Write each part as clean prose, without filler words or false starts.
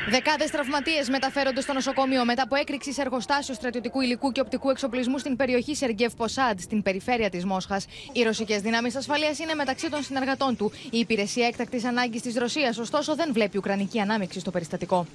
Δεκάδες τραυματίες μεταφέρονται στο νοσοκομείο μετά από έκρηξη σε εργοστάσιο στρατιωτικού υλικού και οπτικού εξοπλισμού στην περιοχή Σεργεύ Ποσάντ, στην περιφέρεια της Μόσχας. Οι ρωσικές δυνάμεις ασφαλείας είναι μεταξύ των συνεργατών του. Η υπηρεσία έκτακτης ανάγκης της Ρωσίας, ωστόσο, δεν βλέπει ουκρανική ανάμειξη στο περιστατικό.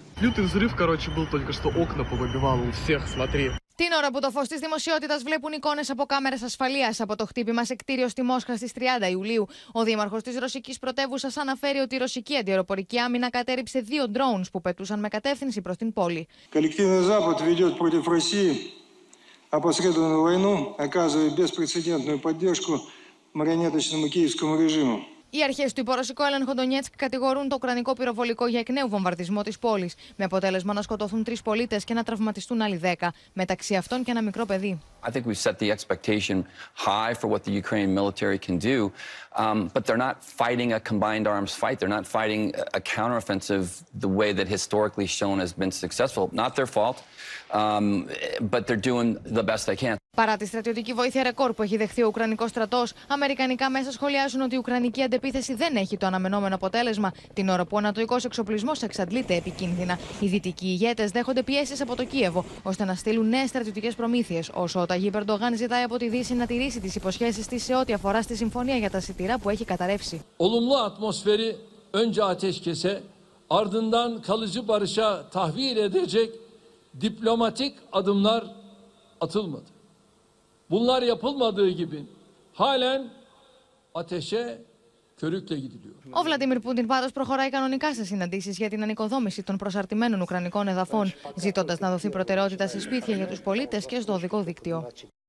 Την ώρα που το φως της δημοσιότητας βλέπουν εικόνες από κάμερες ασφαλείας από το χτύπημα σε κτίριο στη Μόσχα στις 30 Ιουλίου, ο δήμαρχος της ρωσικής πρωτεύουσας αναφέρει ότι η ρωσική αντιαεροπορική άμυνα κατέρριψε 2 drones που πετούσαν με κατεύθυνση προς την πόλη. Коллективный Запад ведет против России опосредованную войну, оказывая беспрецедентную поддержку марионеточному киевскому режиму. Οι αρχές του υπορωσικού έλεγχου Ντονιέτσκ κατηγορούν το ουκρανικό πυροβολικό για εκ νέου βομβαρδισμό της πόλης, με αποτέλεσμα να σκοτωθούν 3 πολίτες και να τραυματιστούν άλλοι 10, μεταξύ αυτών και ένα μικρό παιδί. I think we've set the expectation high for what the Ukrainian military can do, but they're not fighting a combined arms fight. They're not fighting a counteroffensive the way that historically shown has been successful. Not their fault, but they're doing the best they can. Παρά τη στρατιωτική βοήθεια ρεκόρ που έχει δεχθεί ο Ουκρανικός στρατός, αμερικανικά μέσα σχολιάζουν ότι η Ουκρανική αντεπίθεση δεν έχει το αναμενόμενο αποτέλεσμα, την ώρα που ο ανατοϊκός εξοπλισμός εξαντλείται επικίνδυνα. Οι δυτικοί ηγέτες δέχονται πιέσεις από το Κίεβο, ώστε να στείλουν νέες στρατιωτικές προμήθειες, όσο ο Ταγίπ Ερντογάν ζητάει από τη Δύση να τηρήσει τις υποσχέσεις της σε ό,τι αφορά στη συμφωνία για τα σιτηρά που έχει καταρρεύσει. Olumlu atmosferi önce ateşkese, ardından kalıcı barışa tahvil edecek diplomatik adımlar atılmadı. Bunlar yapılmadığı gibi halen ateşe körükle gidiliyor. Ο Βλαντίμιρ Πούτιν πάντως προχωράει κανονικά σε συναντήσεις για την ανοικοδόμηση των προσαρτημένων ουκρανικών εδαφών, ζητώντας να δοθεί προτεραιότητα σε σπίτια για τους πολίτες και στο οδικό δίκτυο.